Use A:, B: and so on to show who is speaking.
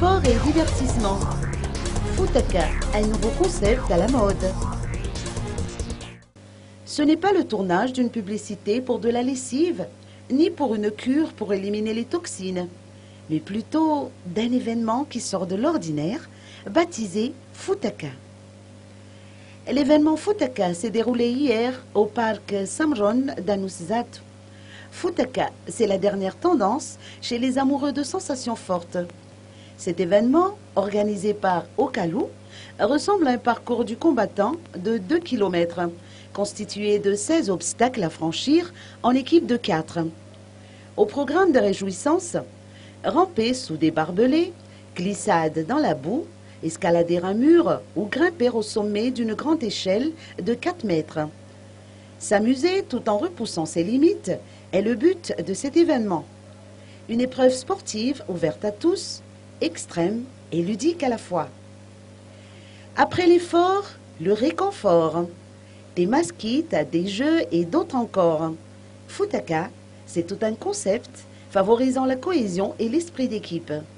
A: Sport et divertissement. Futaka, un nouveau concept à la mode. Ce n'est pas le tournage d'une publicité pour de la lessive, ni pour une cure pour éliminer les toxines, mais plutôt d'un événement qui sort de l'ordinaire, baptisé Futaka. L'événement Futaka s'est déroulé hier au parc Samron d'Anouszat. Futaka, c'est la dernière tendance chez les amoureux de sensations fortes. Cet événement, organisé par Okalu, ressemble à un parcours du combattant de 2 km, constitué de 16 obstacles à franchir en équipe de 4. Au programme de réjouissance, ramper sous des barbelés, glissade dans la boue, escalader un mur ou grimper au sommet d'une grande échelle de 4 mètres. S'amuser tout en repoussant ses limites est le but de cet événement. Une épreuve sportive ouverte à tous, extrême et ludique à la fois. Après l'effort, le réconfort. Des masquites, des jeux et d'autres encore. Futaka, c'est tout un concept favorisant la cohésion et l'esprit d'équipe.